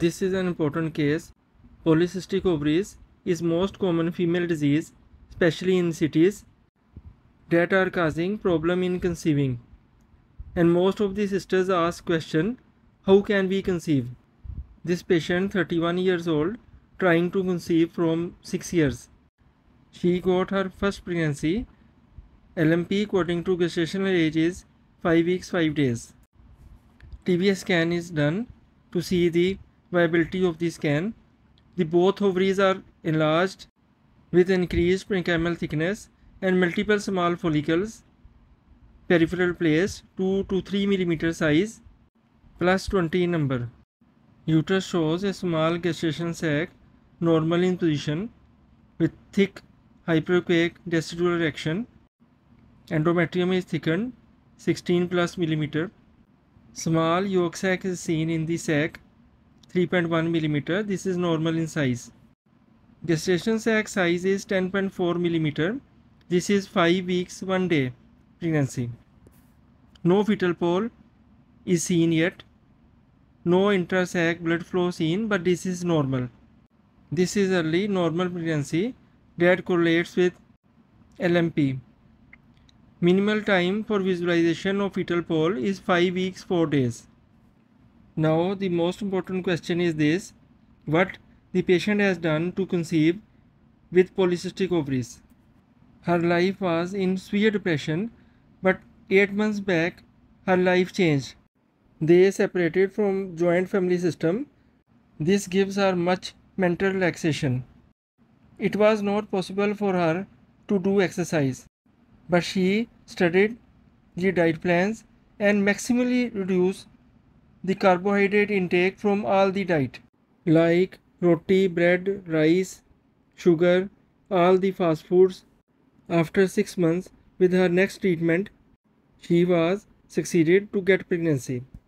This is an important case. Polycystic ovaries is most common female disease, especially in cities, that are causing problem in conceiving. And most of the sisters ask question, how can we conceive? This patient, 31 years old, trying to conceive from 6 years. She got her first pregnancy. LMP according to gestational age is 5 weeks 5 days. TVS scan is done to see the viability of the scan. The both ovaries are enlarged with increased parenchymal thickness and multiple small follicles, peripheral placed 2 to 3 mm size, plus 20 in number. Uterus shows a small gestation sac, normal in position, with thick hyperochoic decidual erection. Endometrium is thickened 16 plus mm. Small yolk sac is seen in the sac 3.1 mm. This is normal in size. Gestation sac size is 10.4 mm. This is 5 weeks 1 day pregnancy. No fetal pole is seen yet. No intra-sac blood flow seen, but this is normal. This is early normal pregnancy that correlates with LMP. Minimal time for visualization of fetal pole is 5 weeks 4 days. Now the most important question is this: what the patient has done to conceive with polycystic ovaries. Her life was in severe depression, but 8 months back her life changed. They separated from joint family system. This gives her much mental relaxation. It was not possible for her to do exercise, but she studied the diet plans and maximally reduced the carbohydrate intake from all the diet, like roti, bread, rice, sugar, all the fast foods. After 6 months with her next treatment, she was succeeded to get pregnancy.